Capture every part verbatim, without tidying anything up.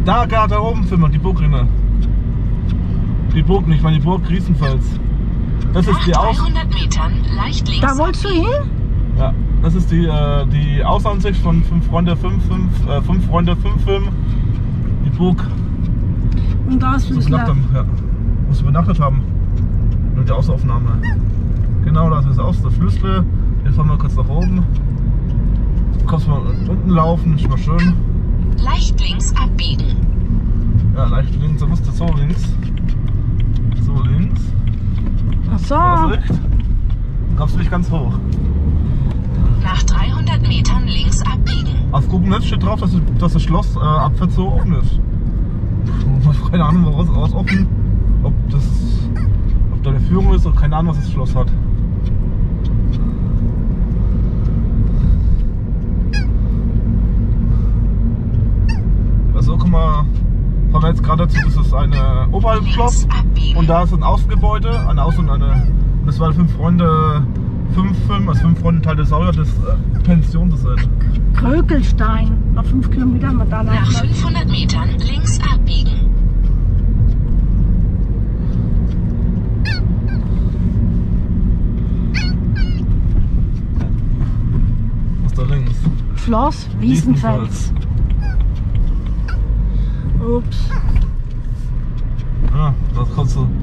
Da, gerade da oben filmen, die Burgrinne. Die Burg, nicht, meine die Burg Riesenfels. Das ist die Aus... dreihundert Metern leicht links. Da wolltest du hin? Ja, das ist die, äh, die Außenansicht von fünf Freunde fünf fünf, äh, fünf Freunde fünf Film. Die Burg. Und da ist So es übernachtet, ja. Muss übernachtet haben. Nur die Außenaufnahme. Genau, das ist aus der Flüssle. Jetzt fahren wir kurz nach oben. Du kannst mal unten laufen, ist mal schön. Leicht links abbiegen. Ja, leicht links, da musst du so links. So links. Ach so. Vorsicht. Dann kommst du nicht ganz hoch. Nach dreihundert Metern links abbiegen. Auf Google Maps steht drauf, dass, dass das Schloss äh, ab vierzehn Uhr offen ist. Keine Ahnung, was, was offen. Ob das. Ob da eine Führung ist oder keine Ahnung, was das Schloss hat. Also, guck mal. Fahren wir jetzt gerade dazu, das ist eine Oberhalbschloss. Und da ist ein Außengebäude. Eine Außen- und eine. Das war fünf Freunde. Fünf Film, also fünf Freunde Teil des Sauer, das äh, Pension das ist. Krökelstein. Noch fünf Kilometer haben wir da Nach fünfhundert Metern links abbiegen. Was ist da links? Schloss Wiesenfels. Ups. Ja, das kannst du.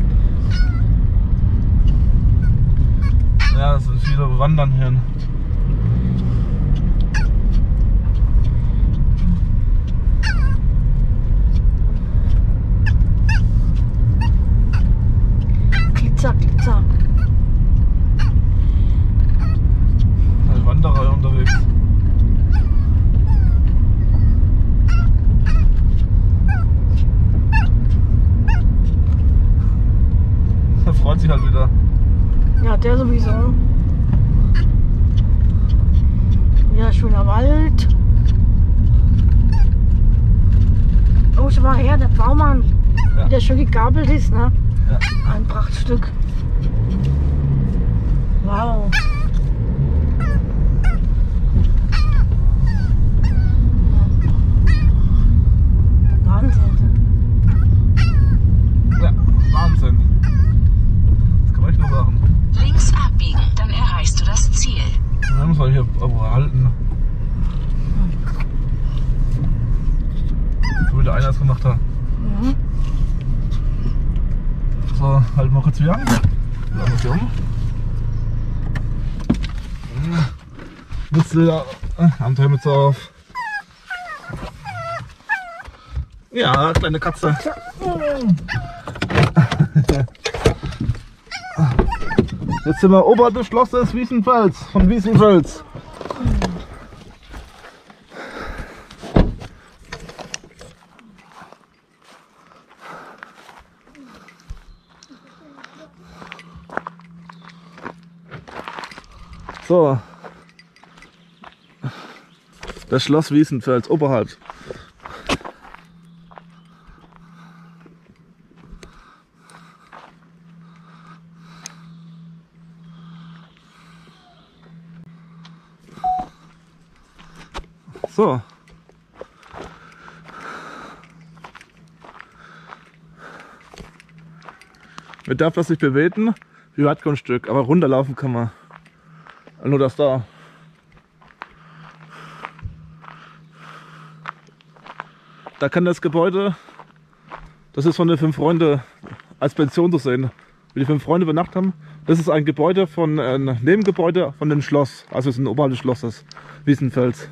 Ja, es sind viele Wandern hier. Glitzer, Glitzer. Ein Wanderer unterwegs. Er freut sich halt wieder. Ja, der sowieso. Ja, schöner Wald. Oh, schau mal her, der Baumann, Ja. wie der schön gegabelt ist, ne? Ja. Ein Prachtstück. Wow. Wahnsinn. Ja, Wahnsinn. Das kann man echt nur sagen. Links abbiegen, dann erreichst du das Ziel. Wir müssen wir hier aber halten. So wie der einer es gemacht hat. Mhm. So, halten wir kurz wieder an. Lassen wir uns hier um. Mütze wieder. Handhelmütze auf. Ja, kleine Katze. Jetzt sind wir oberhalb des Schlosses Wiesenfels, von Wiesenfels. So. Das Schloss Wiesenfels, oberhalb. So. Man darf das nicht bewegen, wie Wattgrundstück, aber runterlaufen kann man. Nur das da. Da kann das Gebäude, das ist von den fünf Freunde als Pension zu sehen. Wie die fünf Freunde übernachtet haben. Das ist ein Gebäude von äh, ein Nebengebäude von dem Schloss. Also es ist ein oberhalb des Schlosses Wiesenfels.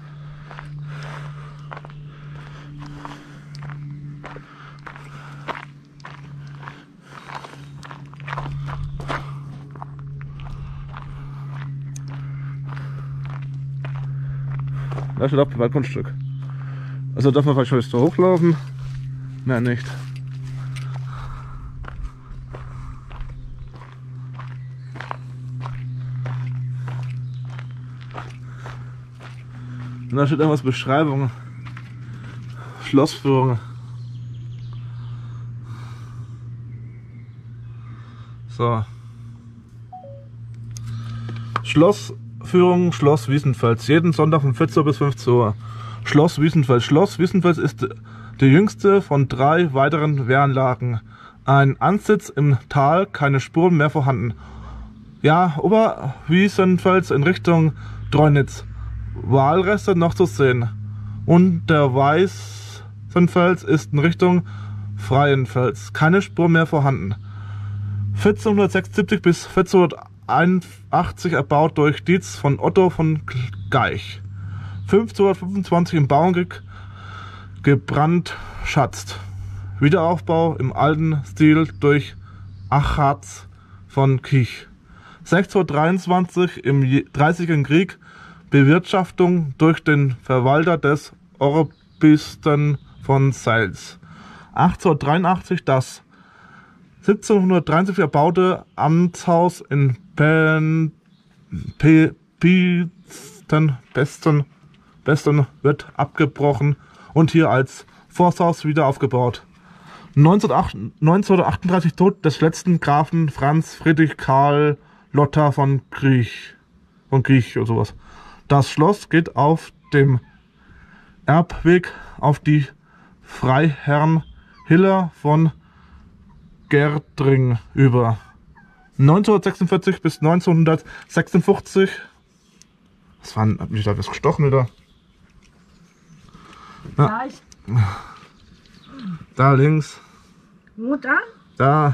Da steht auch Privatgrundstück. Also darf man vielleicht schon da hochlaufen. Mehr nicht. Und da steht irgendwas Beschreibung. Schlossführung. So. Schlossführung, Schloss Wiesenfels. Jeden Sonntag von vierzehn Uhr bis fünfzehn Uhr. Schloss Wiesenfels. Schloss Wiesenfels ist Die jüngste von drei weiteren Wehranlagen. Ein Ansitz im Tal, keine Spuren mehr vorhanden. Ja, Oberwiesenfels in Richtung Treunitz. Walreste noch zu sehen. Und der Weißenfels ist in Richtung Freienfels. Keine Spur mehr vorhanden. vierzehnhundertsechsundsiebzig bis vierzehnhunderteinundachtzig erbaut durch Dietz von Otto von Geich. fünfzehnhundertfünfundzwanzig im Bauernkrieg gebrandschatzt. Wiederaufbau im alten Stil durch Achatz von Kich. sechzehnhundertdreiundzwanzig im dreißigjährigen Krieg Bewirtschaftung durch den Verwalter des Orbisten von Sels. achtzehnhundertdreiundachtzig das siebzehnhundertdreiundsiebzig erbaute Amtshaus in Pen, Pe, Besten, Besten, Besten wird abgebrochen und hier als Forsthaus wieder aufgebaut. neunzehnhundertachtunddreißig Tod des letzten Grafen Franz Friedrich Karl Lothar von Griech, von Griech oder sowas. Das Schloss geht auf dem Erbweg auf die Freiherren Hiller von Gerdring über. neunzehnhundertsechsundvierzig bis neunzehnhundertsechsundfünfzig. Was war denn, hat mich da was gestochen wieder? Ja. Ja, ich. Da links. Wo da? Da.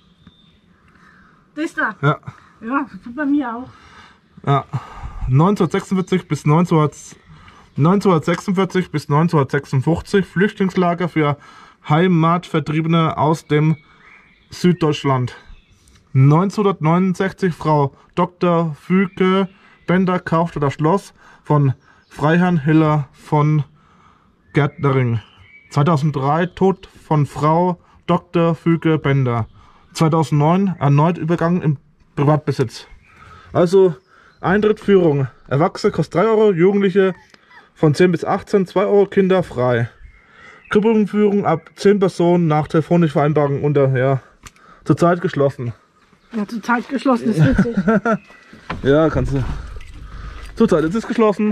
Das da? Ja. Ja, das bei mir auch. Ja. neunzehnhundertsechsundvierzig bis neunzehnhundertsechsundvierzig bis neunzehnhundertsechsundfünfzig Flüchtlingslager für Heimatvertriebene aus dem Süddeutschland. neunzehnhundertneunundsechzig Frau Doktor Füge Bender kaufte das Schloss von Freiherrn Hiller von Gärtnering. zweitausenddrei Tod von Frau Doktor Füge Bender. zweitausendneun erneut Übergang im Privatbesitz. Also Eintritt, Führung. Erwachsene kostet drei Euro, Jugendliche von zehn bis achtzehn, zwei Euro, Kinder frei. Gruppenführung ab zehn Personen nach telefonischer Vereinbarung unter, ja, zurzeit geschlossen. Ja, zurzeit geschlossen ist witzig. Ja, kannst du. Zurzeit ist es geschlossen.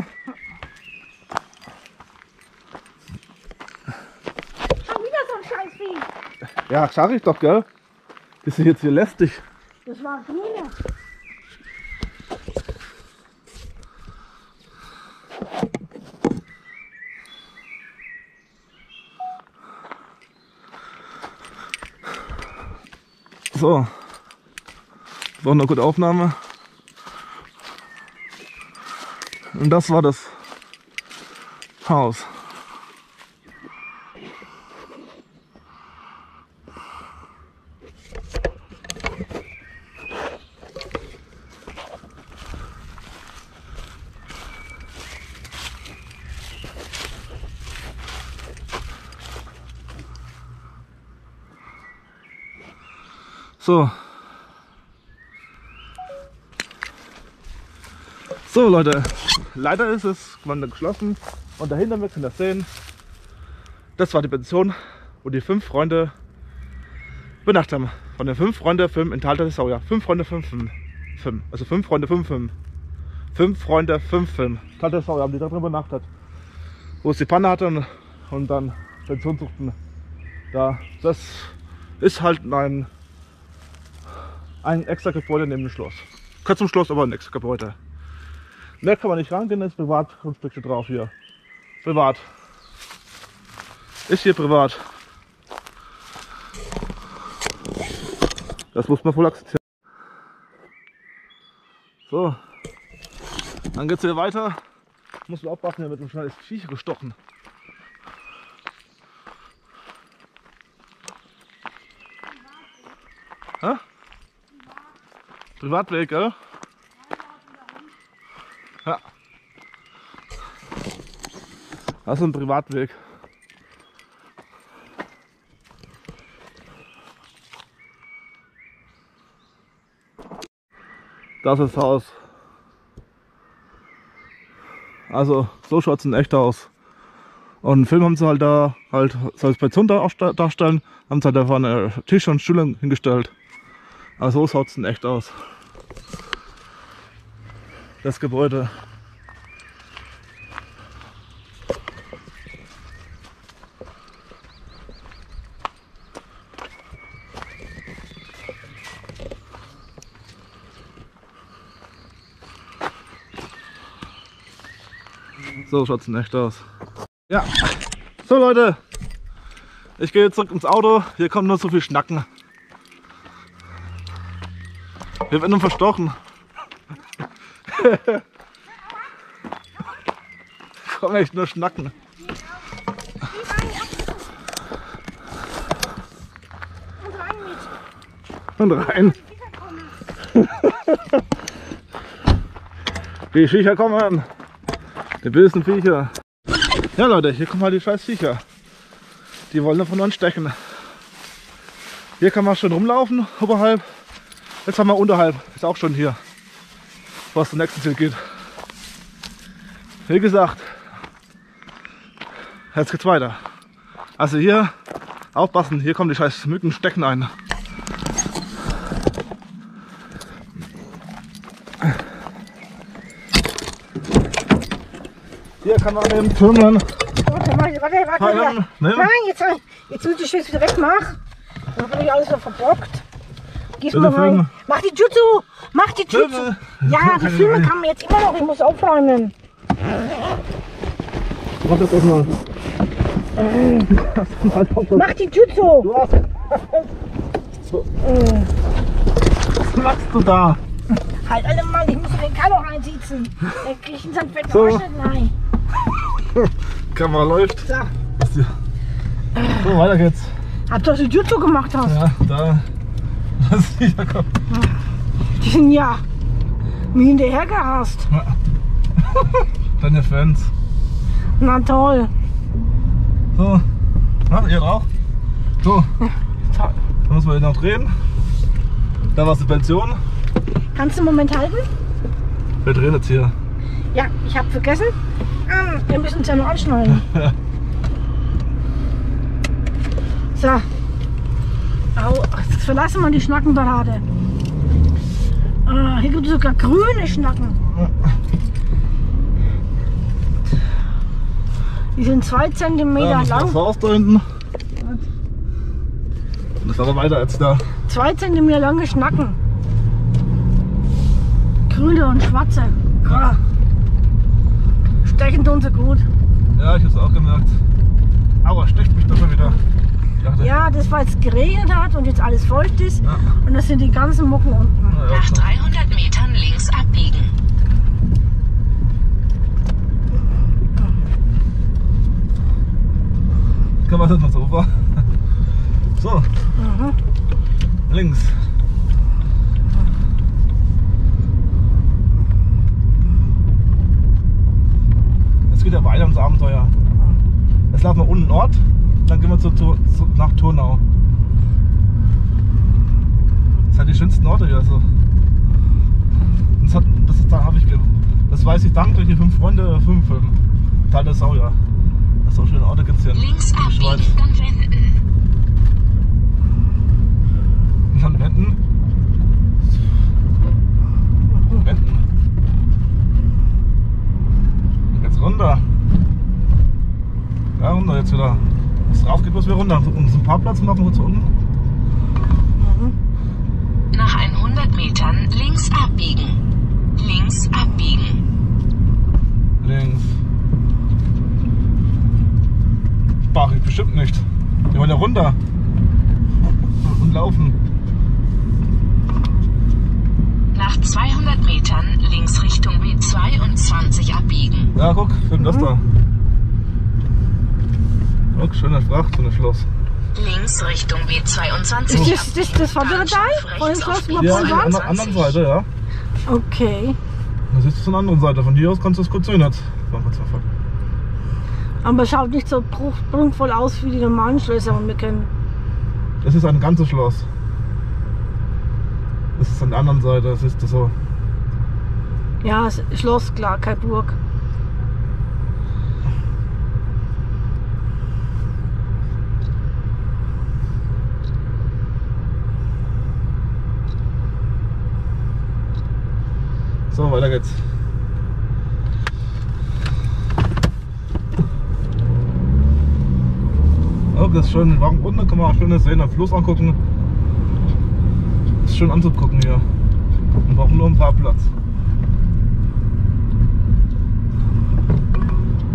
Schon wieder so ein Scheißvieh. Ja, sag ich doch, gell? Bist du jetzt hier lästig? Das war grüne. So. Das war eine gute Aufnahme. Und das war das Haus. So. So Leute, leider ist es geschlossen und dahinter, wir können das sehen, das war die Pension, wo die fünf Freunde übernachtet haben. Von den fünf Freunde Film in Tal der Sauer. Fünf Freunde, fünf Film. Film. Also fünf Freunde, fünf Film. Fünf Freunde, fünf Film. Tal der Sauer haben die da drin übernachtet. Wo es die Panne hatte und, und dann Pension suchten. Da, das ist halt ein ein extra Gebäude neben dem Schloss. Kein zum Schloss, aber ein extra Gebäude. Mehr kann man nicht rangehen, ist Privatgrundstücke drauf hier. Privat. Ist hier privat. Das muss man wohl akzeptieren. So. Dann geht's hier weiter. Muss man aufpassen, hier wird ein schnelles Viech gestochen. Hä? Privatweg, gell? Ja. Das ist ein Privatweg. Das ist das Haus. Also so schaut es in echt aus. Und einen Film haben sie halt da, halt, soll es bei Zund darstellen, haben sie halt da vorne Tisch und Stühle hingestellt. Also so schaut es in echt aus. Das Gebäude. So schaut es in echt aus. Ja, so Leute, ich gehe jetzt zurück ins Auto. Hier kommt nur so viel Schnacken. Wir werden verstochen. Komm echt nur Schnacken. Und rein. Die Viecher kommen. Die bösen Viecher. Ja Leute, hier kommen halt die scheiß Viecher. Die wollen von uns stechen. Hier kann man schön rumlaufen, oberhalb. Jetzt haben wir unterhalb. Ist auch schon hier. Was zum nächsten Ziel geht. Wie gesagt, jetzt geht's weiter. Also hier aufpassen, hier kommen die scheiß Mücken stecken ein. Hier kann man eben Türmen. Warte, warte, warte, warte. Nein, jetzt, jetzt muss ich das wieder wegmachen. Dann habe ich alles so verbockt. Geh's mal rein. Mach die Jutsu! Mach die Jutsu! Ja, die Filme kann man jetzt immer noch, ich muss aufräumen. Mach das erstmal. Mach die Jutsu! Du hast. So. Was machst du da? Halt alle mal, ich muss den Kalo reinsitzen. Der kriegt einen Sandfett So. Nein. Kamera läuft. So. So, weiter geht's. Hab doch die Jutsu gemacht hast. Ja, da. Das ist sicher kommt. Die sind ja mir hinterher gehasst. Ja. Deine Fans. Na toll. So. Na, ihr drauf? So. Ja, toll. Dann müssen wir hier noch drehen. Da war die Pension. Kannst du einen Moment halten? Wir drehen jetzt hier. Ja, ich habe vergessen. Ähm, wir müssen es ja noch anschneiden. Ja. So. Au, jetzt verlassen wir die Schnackenparade. Ah, hier gibt es sogar grüne Schnacken. Die sind zwei Zentimeter Ja, das lang. ist das Haus da hinten. Und das war aber weiter als da. Zwei Zentimeter lange Schnacken. Grüne und schwarze. Ah. Stechen tun sie gut. Ja, ich hab's auch gemerkt. Aua, stecht mich doch schon wieder. Ich dachte, Ja, das weil es geregnet hat und jetzt alles feucht ist. Ja. Und das sind die ganzen Mucken unten. na ja, Nach schon. dreihundert Metern links abbiegen. Kann man das noch so war. So, Mhm. links. Jetzt geht ja weiter ins Abenteuer. Jetzt laufen wir unten Ort, dann gehen wir zu, zu, zu, nach Turnau. Das sind die schönsten Orte hier. Also. Das, hat, das, ist, da hab ich, ge- das weiß ich dank durch die fünf Freunde Filmfilm. Teil der Sau, ja. Das so schöne Orte gibt es hier in Links in der Schweiz. abbiegen, dann wenden. Und dann wenden. Wenden. Und jetzt runter. Ja, runter jetzt wieder. Was drauf geht, muss wir runter. Und so einen Parkplatz machen wir zu unten. Nach hundert Metern links abbiegen. Links abbiegen. Links. Bach ich bestimmt nicht. Wir wollen ja runter. Und laufen. Nach zweihundert Metern links Richtung B zweiundzwanzig abbiegen. Ja, guck, film das da. Guck, schöner Sprach, so ein Schloss. Links Richtung B zweiundzwanzig Ist das, das, das vordere Teil von dem Schloss Ja, an der Moppenwand? anderen Seite, ja. Okay. Da siehst du es an der anderen Seite. Von hier aus kannst du es kurz sehen. Jetzt. Mach mal zwei Fotos. Aber es schaut nicht so pruch- prunkvoll aus wie die normalen Schlösser, die wir kennen. Das ist ein ganzes Schloss. Das ist an der anderen Seite, das ist das so. Ja, es ist Schloss, klar, keine Burg. So, weiter geht's. Oh, das ist schön. Warum unten kann man auch schön sehen, den Fluss angucken. Ist schön anzugucken hier. Wir brauchen nur einen Parkplatz.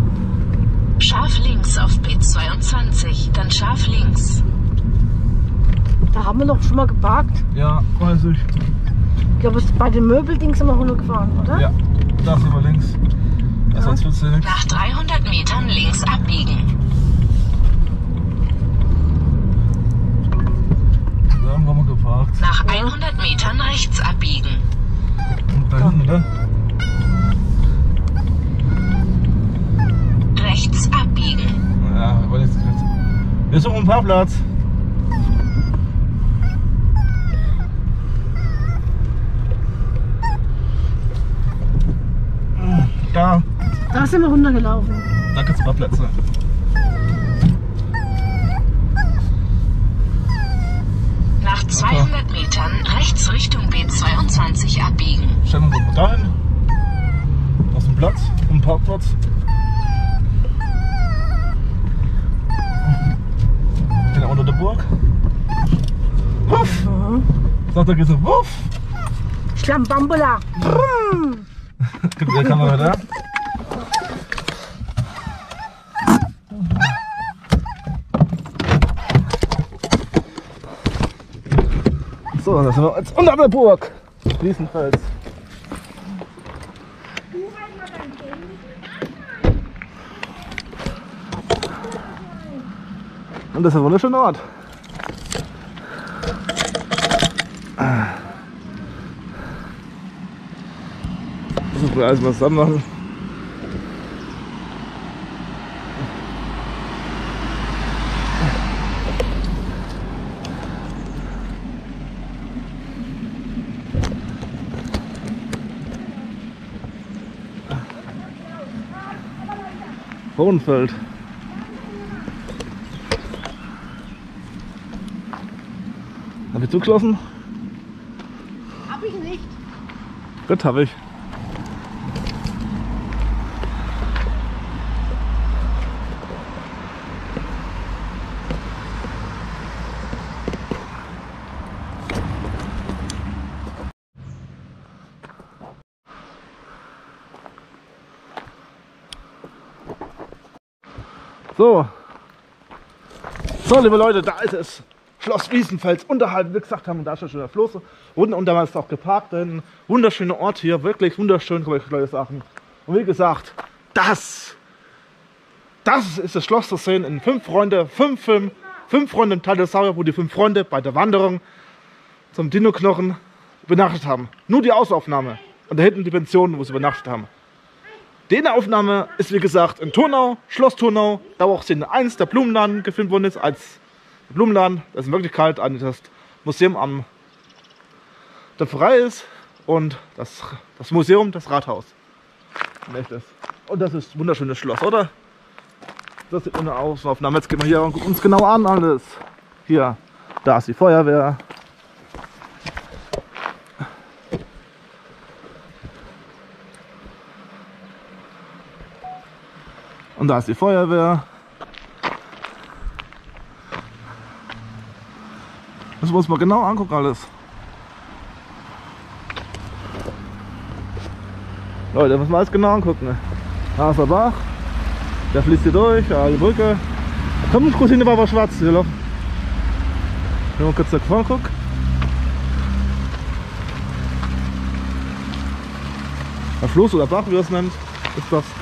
scharf links auf B zweiundzwanzig, dann scharf links. Da haben wir doch schon mal geparkt. Ja, weiß ich. Ich glaube, bei den Möbeldings sind wir runtergefahren, oder? Ja, da sind wir links. Ja. Sonst wird's ja nichts. Nach dreihundert Metern links abbiegen. Da haben wir geparkt. Nach hundert Metern rechts abbiegen. Und da hinten, ne? Rechts abbiegen. Ja, wir wollen jetzt. Wir suchen einen Parkplatz. Da. Da sind wir runtergelaufen. Da gibt's Parkplätze. Nach zweihundert Metern rechts Richtung B zweiundzwanzig abbiegen. Stellen wir uns mal dahin. Aus dem Platz, um Parkplatz. Genau unter der Burg. Wuff! Mhm. Sagt der Gisse, wuff! Schlambambula. Brumm. Gib mir die Kamera da. So, da sind wir jetzt unter der Burg. Wiesenfels. Und das ist ein wunderschöner Ort. Das müssen wir alles mal zusammen machen. Hohenfeld. Hab ich zugeschlossen? Hab ich nicht. Gut, hab ich. So. So, liebe Leute, da ist es. Schloss Wiesenfels unterhalb, wie wir gesagt haben, und da ist schon der Floß. Unten und da ist auch geparkt. Ein wunderschöner Ort hier, wirklich wunderschön, kann ich Leute sagen. Und wie gesagt, das, das ist das Schloss zu sehen in fünf Freunde, fünf Film, fünf Freunde im Tal der Sauer, wo die fünf Freunde bei der Wanderung zum Dino-Knochen übernachtet haben. Nur die Außenaufnahme. Und da hinten die Pension, wo sie übernachtet haben. Die Aufnahme ist wie gesagt in Turnau, Schloss Turnau, da wo auch Szene eins der Blumenladen gefilmt worden ist, als Blumenladen, das in Wirklichkeit ein das Museum am der frei ist und das, das Museum, das Rathaus. Und das ist ein wunderschönes Schloss, oder? Das sieht eine Außenaufnahme. Jetzt gehen wir hier und gucken uns genau an alles. Hier, da ist die Feuerwehr. Und da ist die Feuerwehr. Das muss man genau angucken alles. Leute, muss man alles genau angucken. Da ist der Bach. Der fließt hier durch, ja, die Brücke. Komm, kurz hinten war aber schwarz. Hier laufen. Wenn man kurz nach vorne guckt. Der Fluss oder Bach, wie er es nennt, ist das.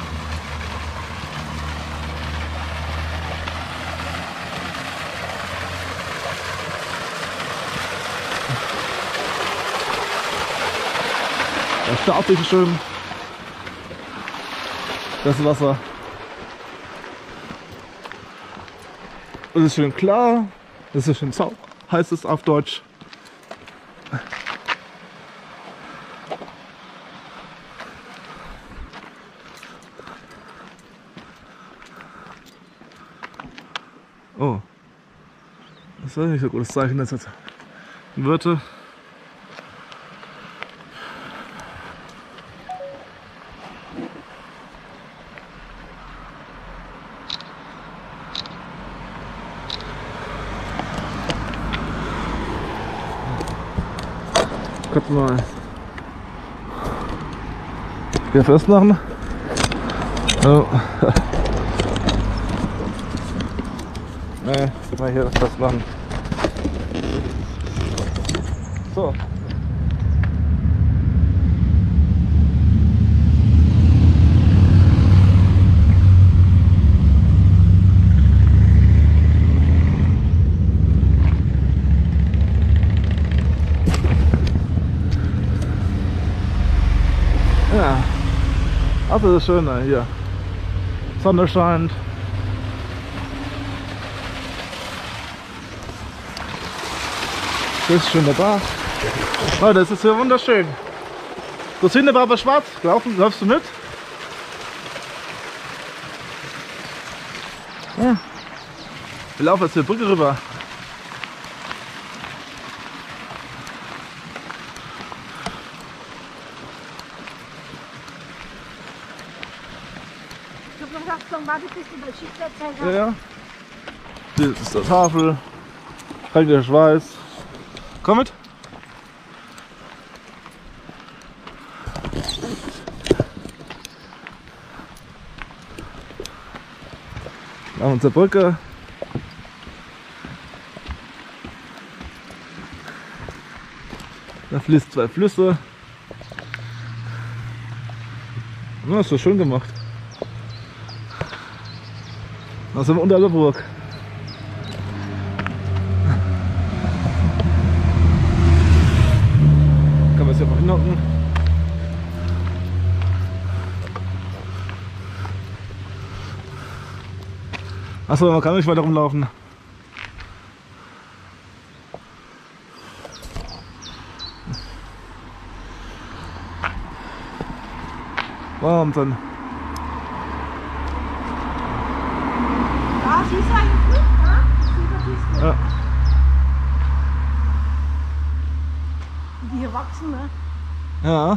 Das staut sich schön. Das Wasser. Es ist schön klar. Es ist schön sauber, heißt es auf Deutsch. Oh. Das ist nicht so ein gutes Zeichen. Das jetzt Wörter. Kurz mal hier festmachen. Oh. Ne, mal hier das lang. So. Ja, also das ist schön hier. Sonne scheint. Das ist schön der Bach. Oh, das ist ja wunderschön. Das hinten war aber schwarz. Laufen, läufst du mit? Ja. Wir laufen jetzt die Brücke rüber. Ich hab noch gedacht, so warte bis du bei Schicht erzählt Ja, ja. Hier ist die Tafel. Kalter Schweiß. Komm mit. Wir haben unsere Brücke. Da fließt zwei Flüsse. Ja, ist so schön gemacht. Da sind wir unter der Burg. Kann man es ja mal hinhocken. Achso, man kann nicht weiter rumlaufen. Wahnsinn. Ja, siehst du eigentlich gut, ne? Siehst du, Ja. die hier wachsen, ne? Ja.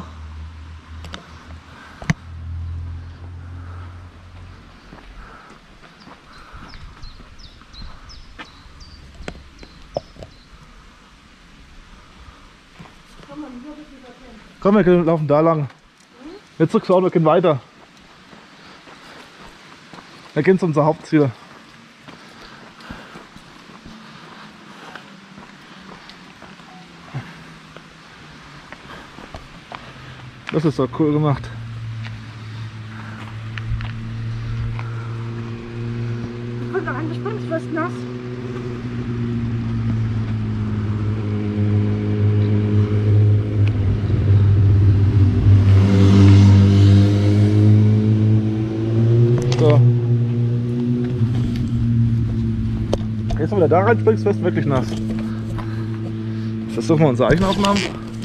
Komm, wir können laufen da lang. Jetzt zurück, wir gehen weiter. Wir gehen zu unser Hauptziel. Das ist doch cool gemacht. Guck mal an, du springst fast nass. So. Jetzt, wenn du da reinspringst, wirst du wirklich nass. Versuchen wir unsere Eichenaufnahmen.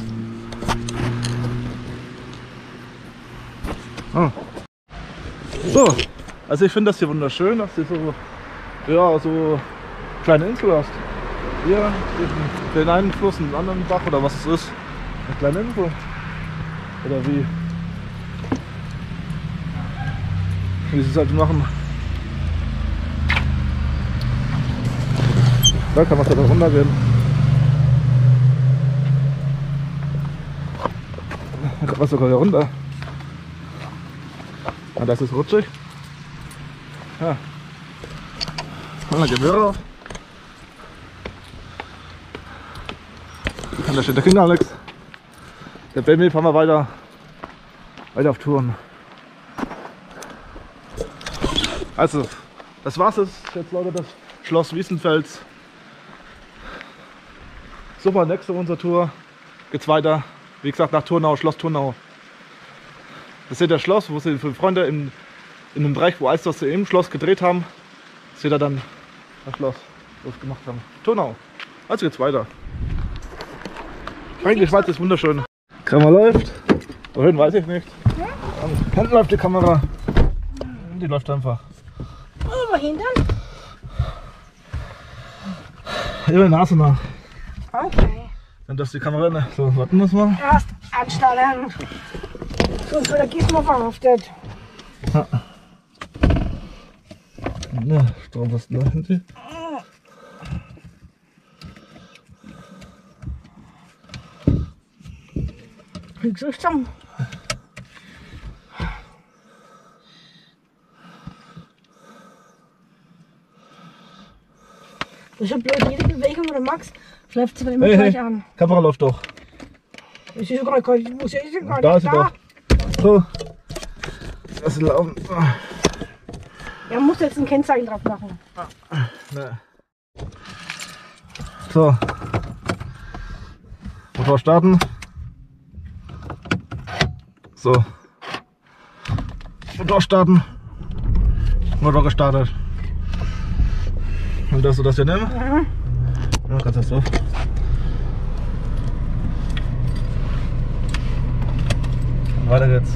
Ah. So, also ich finde das hier wunderschön, dass du so, ja, so kleine Insel hast. Hier, den einen Fluss, einen anderen Bach oder was es ist. Eine kleine Insel. Oder wie? Wie sie es halt machen. Da kann man da runtergehen. Da kann man sogar hier runter. Ah, das ist rutschig. Ja. Und dann gehen wir rauf. Und da steht der King Alex. Der Baby, fahren wir weiter. Weiter auf Touren. Also, das war's jetzt, Leute, das Schloss Wiesenfels. Super, nächste unserer Tour geht's weiter. Wie gesagt, nach Turnau, Schloss Turnau. Das ist hier das Schloss, wo sie für Freunde in, in dem Bereich, wo Alsters im Schloss gedreht haben, ist hier dann das Schloss, was wir gemacht haben. Turnau. Also geht's weiter. Eigentlich, die Schweiz ist wunderschön. Kamera läuft. Wohin weiß ich nicht. Hinten läuft die Kamera. Die läuft einfach. Oh, wohin dann? Ihre Nase nach. Okay. Dann darfst du die Kamera nicht. So, warten wir mal. Erst anstellen. Sonst wird der Gizmo verhaftet. Ja. Na, Strom was laufen Sie? Wie gesagt haben. Das ist schon blöd, jede Bewegung, oder Max, schleift sie dann immer Hey, gleich hey. an. Kamera läuft doch. Ich ist gar nicht, wo ist sie gar Da nicht ist sie doch. So. Lass sie laufen. Ja, man muss jetzt ein Kennzeichen drauf machen. Ne. So. Motor starten. So. Motor starten. Motor gestartet. Und darfst du das hier nehmen? Ja. Ja, kannst das so. Und weiter geht's.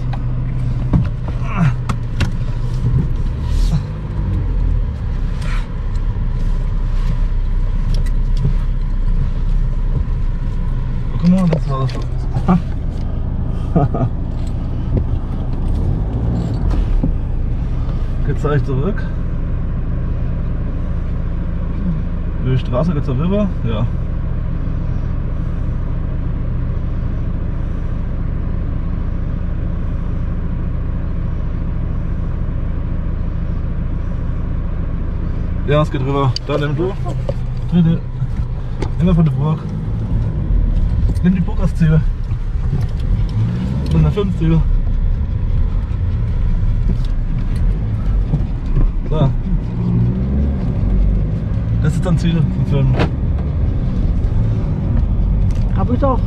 Guck mal, das war das. Jetzt zeige ich zurück. Die Straße geht zur River, ja. Ja, es geht rüber. Da nimm du. Dritte. Immer von der Burg. Nimm die Burg als Ziel. hundertfünf Ziel. So. Das ist dann Ziel zum Filmen. Hab ich doch.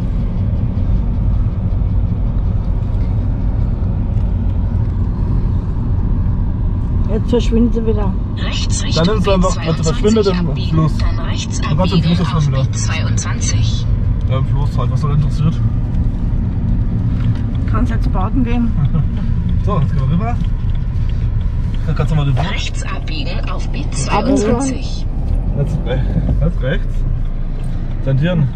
Jetzt verschwindet sie wieder. Rechts Dann Richtung nimmst du einfach, wenn sie verschwindet, im abbiegen, Fluss. dann rechts Dann kannst du im abbiegen Fluss auf schwimmen wieder. B zweiundzwanzig. Ja, im Fluss halt, was soll interessiert. Kannst jetzt baden gehen. So, jetzt gehen wir rüber. Dann kannst du mal rüber. Rechts abbiegen auf B zweiundzwanzig. Jetzt, re jetzt rechts. Sentieren.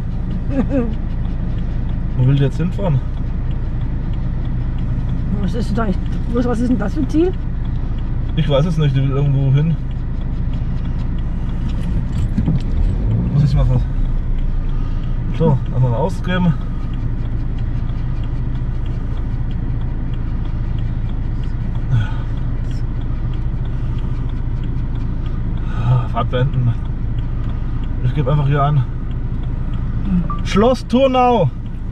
Wo will der jetzt hinfahren? Was ist, da, was ist denn das für ein Ziel? Ich weiß es nicht, die will irgendwo hin. Muss ich machen. So, einfach mal ausgeben. Fahrt beenden. Ich gebe einfach hier ein. Schloss Turnau.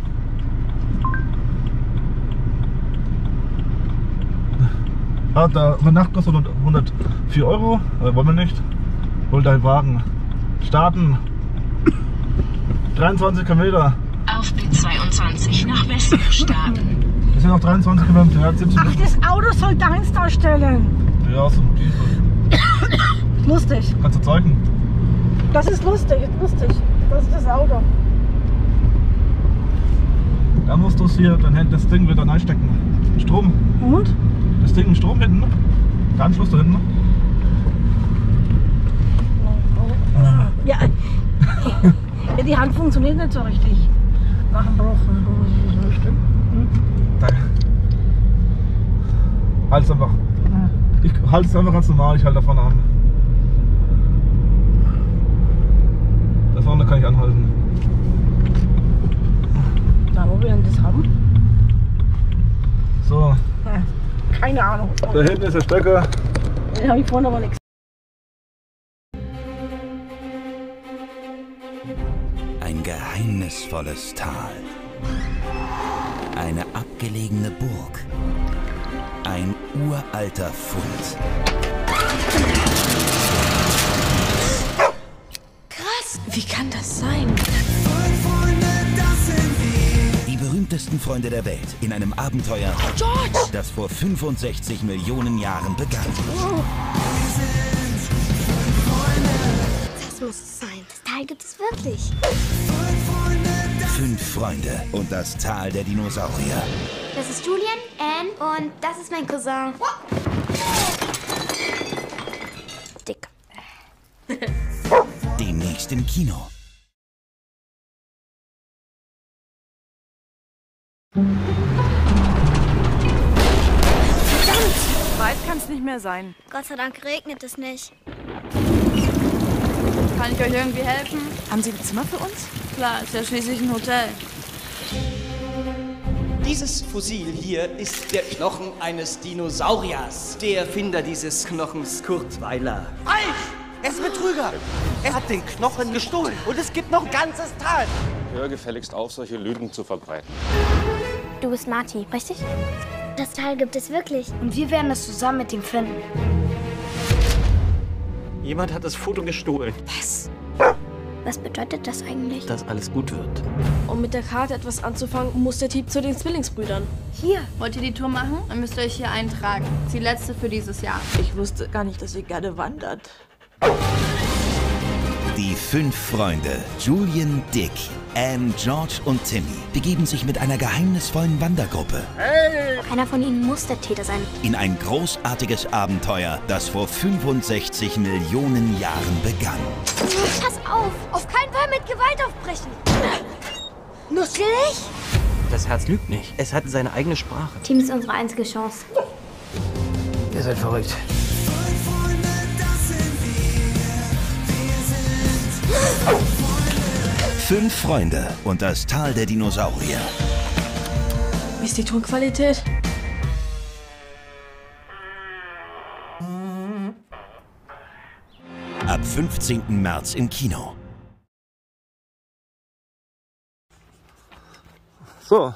Ah, da Nacht kostet hundertvier Euro, aber wollen wir nicht. Hol deinen Wagen. Starten. dreiundzwanzig Kilometer. Auf B zweiundzwanzig nach Westen starten. Das sind noch dreiundzwanzig Kilometer. Ja, siebzehn Ach, das Auto soll deins darstellen. Ja, so ein Diesel. Lustig. Kannst du zeigen? Das ist lustig, lustig. Das ist das Auto. Da musst du es hier, dann hält das Ding wieder reinstecken. Strom. Und? Das Ding Strom hinten. Der Anschluss da hinten. Ja. Ja, die Hand funktioniert nicht so richtig. Nach dem Bruch. Da. Halt es einfach. Ich halte es einfach ganz normal, ich halte davon an. Da vorne kann ich anhalten. Na, wo wir denn das haben? So, Ja, keine Ahnung. da hinten ist der Stecker. Den habe ich vorne aber nichts. Ein geheimnisvolles Tal. Eine abgelegene Burg. Ein uralter Fund. Krass, wie kann das sein? Die berühmtesten Freunde der Welt in einem Abenteuer, George! das vor fünfundsechzig Millionen Jahren begann. Das muss es sein. Das Teil gibt es wirklich. Fünf Freunde und das Tal der Dinosaurier. Das ist Julian, Anne und das ist mein Cousin. Dick. Demnächst im Kino. Weit kann es nicht mehr sein. Gott sei Dank regnet es nicht. Kann ich euch irgendwie helfen? Haben Sie ein Zimmer für uns? Klar, ist ja schließlich ein Hotel. Dieses Fossil hier ist der Knochen eines Dinosauriers. Der Erfinder dieses Knochens, Kurt Weiler. Halt! Er ist ein Betrüger. Er hat den Knochen gestohlen und es gibt noch ein ganzes Tal. Hör gefälligst auf, solche Lügen zu verbreiten. Du bist Marty, richtig? Das Teil gibt es wirklich. Und wir werden es zusammen mit ihm finden. Jemand hat das Foto gestohlen. Was? Was bedeutet das eigentlich? Dass alles gut wird. Um mit der Karte etwas anzufangen, muss der Typ zu den Zwillingsbrüdern. Hier. Wollt ihr die Tour machen? Dann müsst ihr euch hier eintragen. Das ist die letzte für dieses Jahr. Ich wusste gar nicht, dass ihr gerne wandert. Die fünf Freunde, Julian, Dick, Anne, George und Timmy, begeben sich mit einer geheimnisvollen Wandergruppe Hey! Einer von ihnen muss der Täter sein. in ein großartiges Abenteuer, das vor fünfundsechzig Millionen Jahren begann. Pass auf! Auf keinen Fall mit Gewalt aufbrechen! Nusselig? Das Herz lügt nicht. Es hat seine eigene Sprache. Team ist unsere einzige Chance. Ihr seid verrückt. Fünf Freunde und das Tal der Dinosaurier. Wie ist die Tonqualität? Ab fünfzehnten März im Kino. So.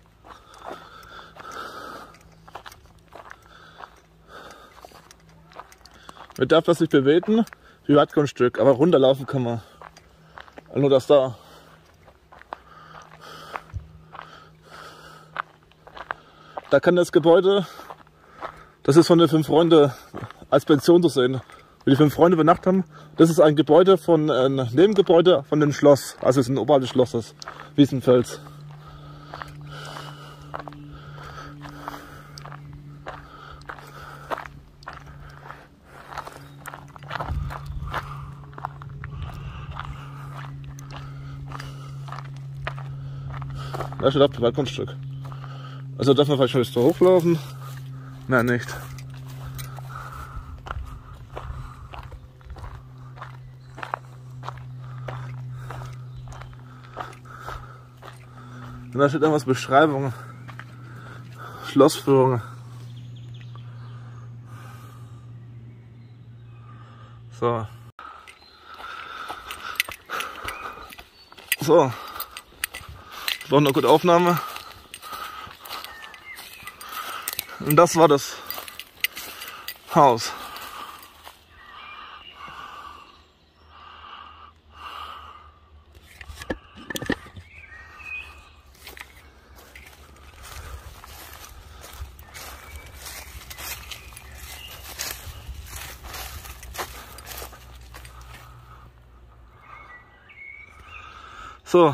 Man darf das nicht bewegen, Privatgrundstück, aber runterlaufen kann man. Nur das da. Da kann das Gebäude, das ist von den fünf Freunde als Pension zu sehen. Wie die fünf Freunde übernachtet haben. Das ist ein Gebäude von ein Nebengebäude von dem Schloss. Also es ist ein oberhalb des Schlosses, Wiesenfels. Da steht auch Privatgrundstück. Also darf man vielleicht schon da hochlaufen? Nein, nicht. Und da steht irgendwas Beschreibung. Schlossführung. So. So. Das war eine gute Aufnahme. Und das war das Haus. So.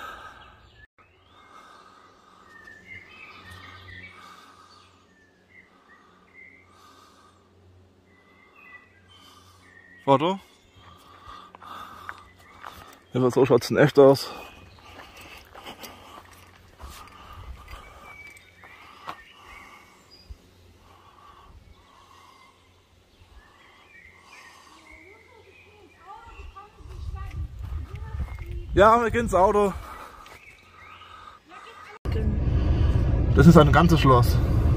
Foto. Ja, so schaut es in echt aus. Ja, wir gehen ins Auto. Das ist ein ganzes Schloss.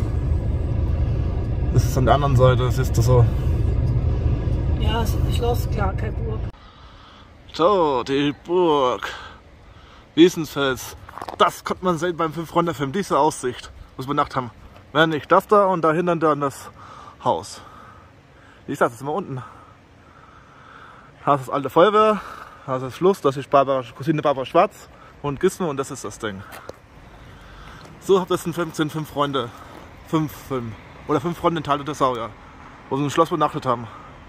Das ist an der anderen Seite, das ist das so. Ja, es ist ein Schloss, klar, keine Burg. So, die Burg. Wiesenfels. Das konnte man sehen beim Fünf-Freunde-Film, diese Aussicht, muss man gedacht haben. Wenn nicht das da und dahinter dann das Haus. Wie gesagt, das ist mal unten. Da ist das alte Feuerwehr, da ist das Schluss, das ist Barbara, Cousine Barbara Schwarz und Gizmo und das ist das Ding. So habt ihr es in fünfzehn Fünf Freunde. Fünf Film. Oder Fünf Freunde in Tal der Dinosaurier. Wo sie im Schloss übernachtet haben.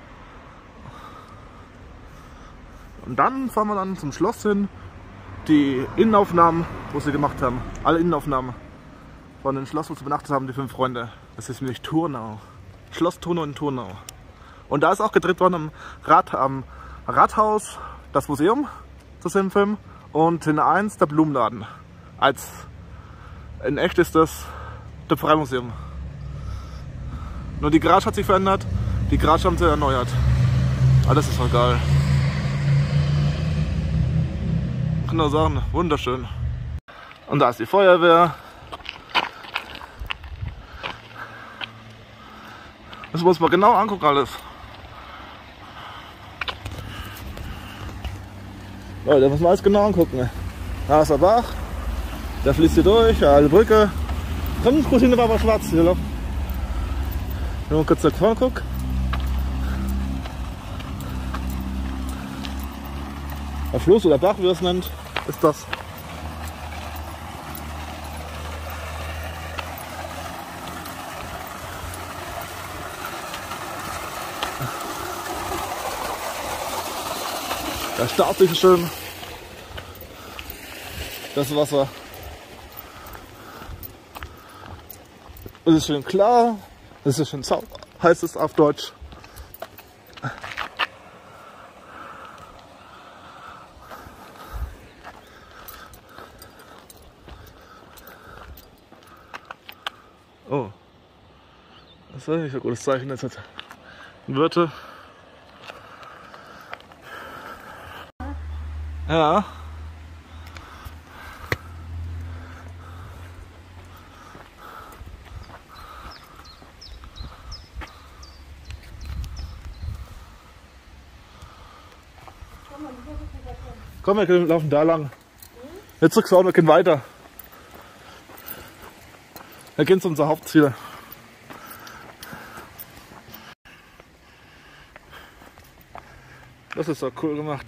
Und dann fahren wir dann zum Schloss hin. Die Innenaufnahmen, wo sie gemacht haben. Alle Innenaufnahmen von dem Schloss, wo sie übernachtet haben, die fünf Freunde. Das ist nämlich Turnau. Schloss Turnau in Turnau. Und da ist auch gedreht worden am, Rat, am Rathaus, das Museum zu sehen im Film. Und in eins der Blumenladen. Als in echt ist das das Freimuseum. Nur die Garage hat sich verändert. Die Garage haben sie erneuert. Aber das ist voll geil. Ich kann nur sagen, wunderschön. Und da ist die Feuerwehr. Das muss man genau angucken alles. Leute, da muss man alles genau angucken. Da ist der Bach, der fließt hier durch, ja, eine Brücke. Komm, kurz hinten war aber schwarz hier noch. Wenn man kurz nach vorne guckt. Der Fluss oder Bach, wie er es nennt, ist das. Da starrt sich schön das Wasser. Es ist schön klar, es ist schön sauber, heißt es auf Deutsch. Oh, das ist nicht ein gutes Zeichen jetzt. Wörter. Ja. Komm, wir können laufen da lang. Jetzt zurück vorne, wir können weiter. Wir gehen zu unser Hauptziel. Das ist doch cool gemacht.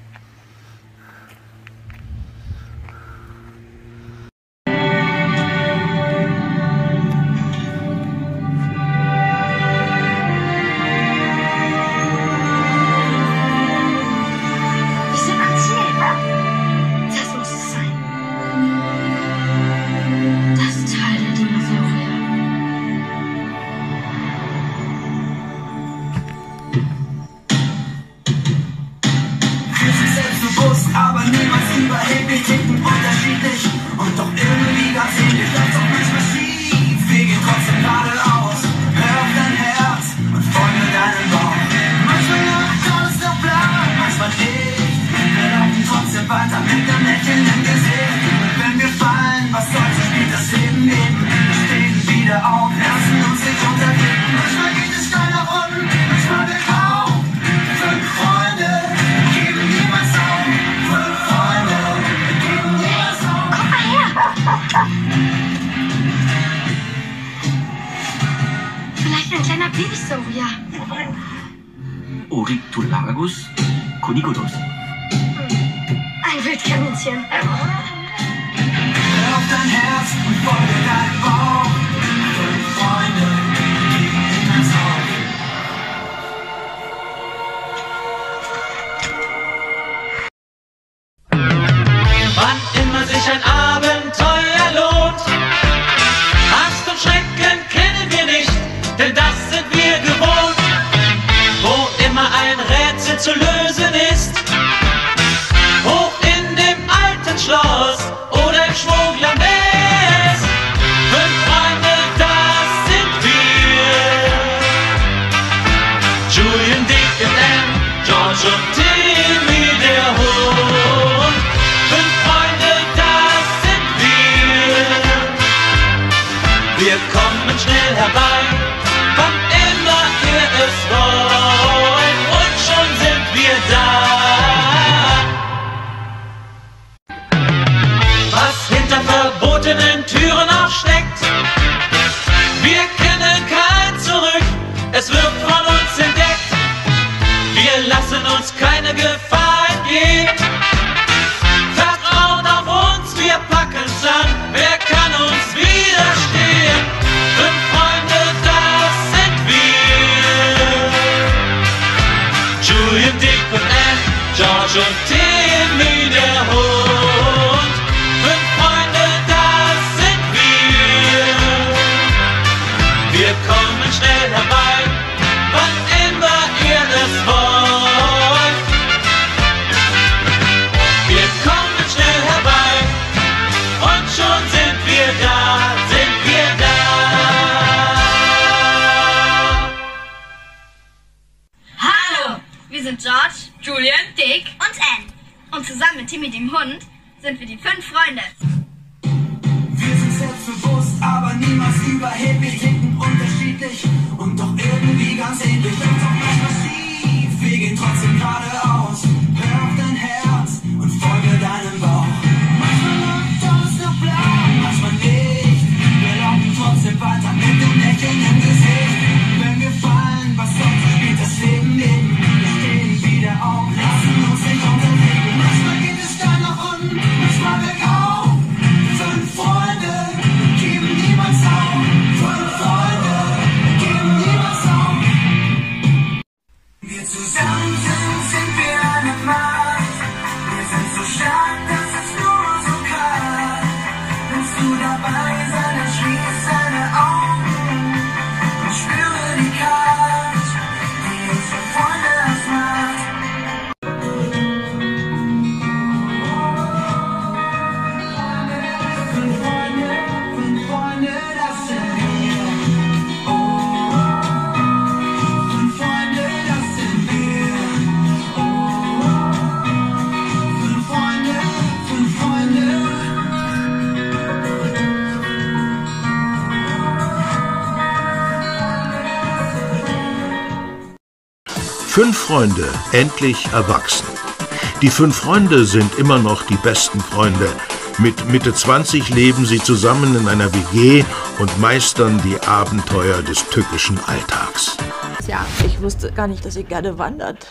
Oryctolagus cuniculus. Ein Wildkaninchen. Hör auf dein Herz und folge deinem Bauch. Fünf Freunde gegen das Haus. Wann immer sich ein Abenteuer lohnt, Angst und Schrecken kennen wir nicht, denn das sind wir gewohnt. Wo immer ein Rätsel zu lösen ist, hoch in dem alten Schloss oder im Schmugglernest. Fünf Freunde, das sind wir. Julian, Dick und Anne, George und Timmy, der Hund. Fünf Freunde, das sind wir. Wir kommen schnell herbei, wann immer ihr es wollt, und schon sind wir da. Was hinter verbotenen Türen auch steckt, wir kennen kein Zurück, es wird von uns entdeckt. Wir lassen uns keine Gefahr entgehen. Vertraut auf uns, wir packen's an, wer kann uns widerstehen? Fünf Freunde, das sind wir. Julian, Dick und Anne, George und Timmy, der Hund. Fünf Freunde, das sind wir. Wir kommen schnell herbei, wann immer ihr es wollt. Wir kommen schnell herbei, und schon sind wir da, sind wir da. Hallo, wir sind George, Julian, Dick und Anne. Und zusammen mit Timmy dem Hund sind wir die fünf Freunde. Wir sind selbstbewusst, aber niemals überheblich, hinten unterschiedlich und doch irgendwie ganz ähnlich. Läuft auch manchmal schief, wir gehen trotzdem geradeaus. Hör auf dein Herz und Fünf Freunde, endlich erwachsen. Die fünf Freunde sind immer noch die besten Freunde. Mit Mitte zwanzig leben sie zusammen in einer W G und meistern die Abenteuer des tückischen Alltags. Ja, ich wusste gar nicht, dass ihr gerne wandert.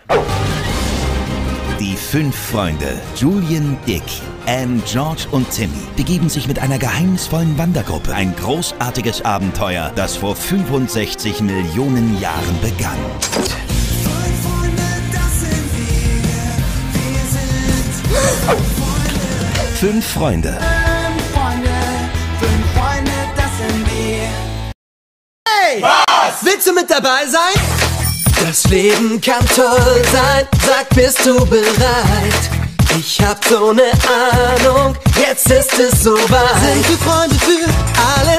Die fünf Freunde, Julian, Dick, Anne, George und Timmy, begeben sich mit einer geheimnisvollen Wandergruppe. Ein großartiges Abenteuer, das vor fünfundsechzig Millionen Jahren begann. Fünf Freunde. Fünf Freunde, fünf Freunde, das sind wir. Hey! Was? Willst du mit dabei sein? Das Leben kann toll sein, sag, bist du bereit? Ich hab so ne Ahnung, jetzt ist es soweit. Sind wir Freunde für alle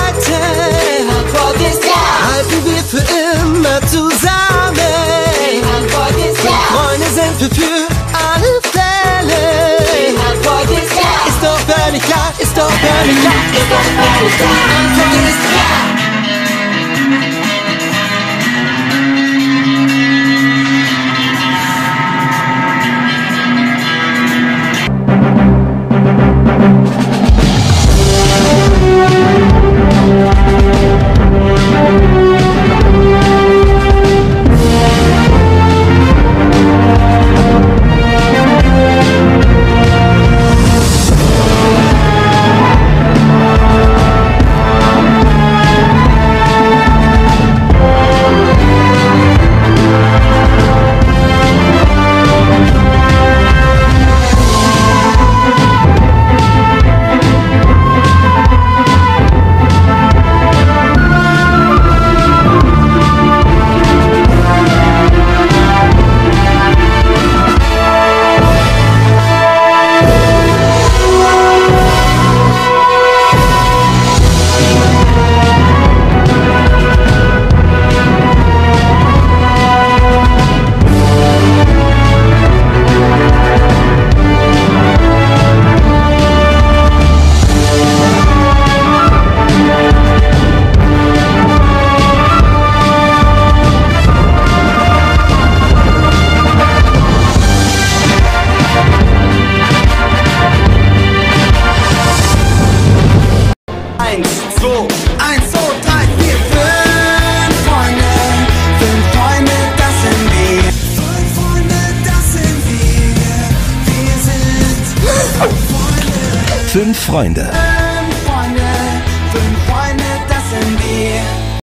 Zeiten? Die Antwort ist ja. Halten wir für immer zusammen? Die Antwort ist ja. Freunde sind wir für alle Fälle. Die Antwort ist ja. Ist doch völlig klar, ist doch völlig klar, ist doch völlig klar. Die Antwort ist ja. Fünf Freunde.